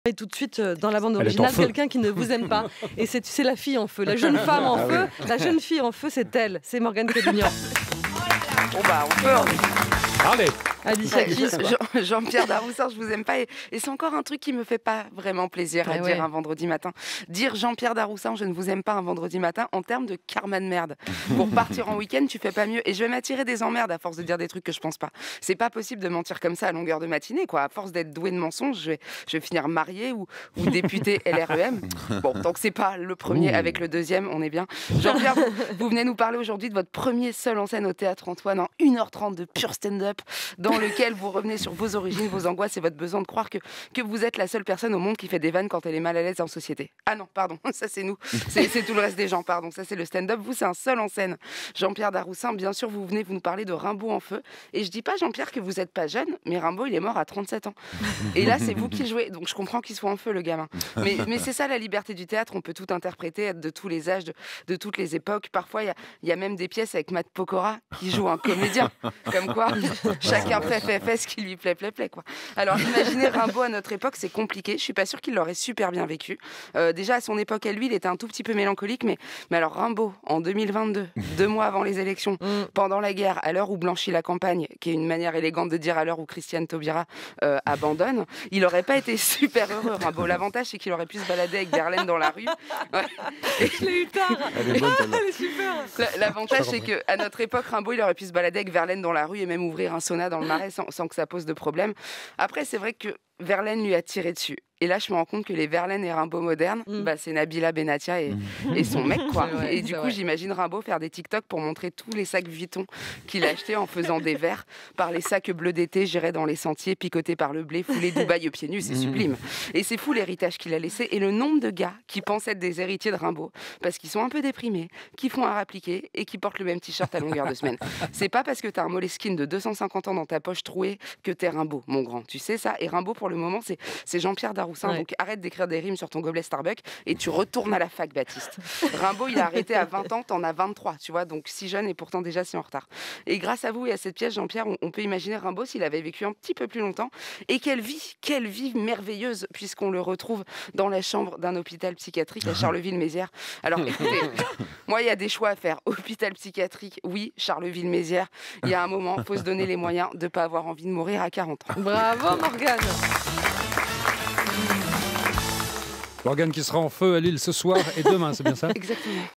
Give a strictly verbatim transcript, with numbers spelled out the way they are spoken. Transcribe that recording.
Et tout de suite euh, dans la bande Elle est en originale, feu. quelqu'un qui ne vous aime pas. Et c'est c'est la fille en feu, la jeune femme en Ah feu. oui. La jeune fille en feu, c'est elle, c'est Morgane Trédignan. Bon bah on peut. Allez, Alicia Keys. Jean- Jean-Pierre Daroussin, je vous aime pas. Et, et c'est encore un truc qui me fait pas vraiment plaisir à Ah dire ouais. un vendredi matin. Dire Jean-Pierre Daroussin, je ne vous aime pas un vendredi matin, en termes de karma de merde. Pour partir en week-end, tu fais pas mieux. Et je vais m'attirer des emmerdes à force de dire des trucs que je pense pas. C'est pas possible de mentir comme ça à longueur de matinée, quoi. À force d'être doué de mensonges, je vais, je vais finir mariée ou, ou députée L R E M. Bon, donc c'est pas le premier Ouh. avec le deuxième, on est bien. Jean-Pierre, vous, vous venez nous parler aujourd'hui de votre premier seul en scène au Théâtre Antoine en une heure trente de pur stand-up, dans lequel vous revenez sur vos origines, vos angoisses et votre besoin de croire que, que vous êtes la seule personne au monde qui fait des vannes quand elle est mal à l'aise en société. Ah non, pardon, ça c'est nous, c'est c'est tout le reste des gens, pardon, ça c'est le stand-up, vous c'est un seul en scène. Jean-Pierre Daroussin, bien sûr, vous venez vous nous parler de Rimbaud en feu, et je dis pas Jean-Pierre que vous êtes pas jeune, mais Rimbaud il est mort à trente-sept ans. Et là c'est vous qui jouez, donc je comprends qu'il soit en feu le gamin. Mais, mais c'est ça la liberté du théâtre, on peut tout interpréter, être de tous les âges, de, de toutes les époques. Parfois il y a, il y a même des pièces avec Matt Pokora qui joue un comédien, comme quoi chacun fait, fait, fait ce qui lui plaît, plaît, plaît, quoi. Alors, imaginez Rimbaud à notre époque, c'est compliqué. Je suis pas sûre qu'il l'aurait super bien vécu. Euh, déjà, à son époque, à lui, il était un tout petit peu mélancolique, mais, mais alors Rimbaud, en deux mille vingt-deux, deux mois avant les élections, Mm. pendant la guerre, à l'heure où blanchit la campagne, qui est une manière élégante de dire à l'heure où Christiane Taubira euh, abandonne, il aurait pas été super heureux, Rimbaud. L'avantage, c'est qu'il aurait pu se balader avec Verlaine dans la rue. Ouais. Je l'ai eu tard. elle est bonne celle-là. Elle est super. La- L'avantage, c'est qu'à notre époque, Rimbaud, il aurait pu se balader avec Verlaine dans la rue et même ouvrir un sauna dans le Marais sans, sans que ça pose de problème. Après, c'est vrai que Verlaine lui a tiré dessus. Et là, je me rends compte que les Verlaine et Rimbaud modernes, Mm. bah, c'est Nabila Benatia et, et son mec, quoi. C'est vrai, et du c'est coup, vrai. j'imagine Rimbaud faire des TikTok pour montrer tous les sacs Vuitton qu'il a achetés en faisant des verres par les sacs bleus d'été, j'irais dans les sentiers, picotés par le blé, foulés Dubaï aux pieds nus, c'est sublime. Et c'est fou l'héritage qu'il a laissé et le nombre de gars qui pensent être des héritiers de Rimbaud parce qu'ils sont un peu déprimés, qui font un appliqué et qui portent le même t-shirt à longueur de semaine. C'est pas parce que t'as un Moleskine de deux cent cinquante ans dans ta poche trouée que t'es Rimbaud, mon grand. Tu sais ça? Et Rimbaud, pour le moment, c'est c'est Jean-Pierre Daroussin. Ouais. Donc arrête d'écrire des rimes sur ton gobelet Starbucks et tu retournes à la fac, Baptiste. Rimbaud, il a arrêté à vingt ans, t'en as vingt-trois, tu vois, donc si jeune et pourtant déjà si en retard. Et grâce à vous et à cette pièce, Jean-Pierre, on, on peut imaginer Rimbaud s'il avait vécu un petit peu plus longtemps. Et quelle vie, quelle vie merveilleuse, puisqu'on le retrouve dans la chambre d'un hôpital psychiatrique à Charleville-Mézières. Alors écoutez, moi, il y a des choix à faire. Hôpital psychiatrique, oui, Charleville-Mézières. Il y a un moment, il faut se donner les moyens de ne pas avoir envie de mourir à quarante ans. Bravo Morgane. Morgane qui sera en feu à Lille ce soir et demain, c'est bien ça? Exactement.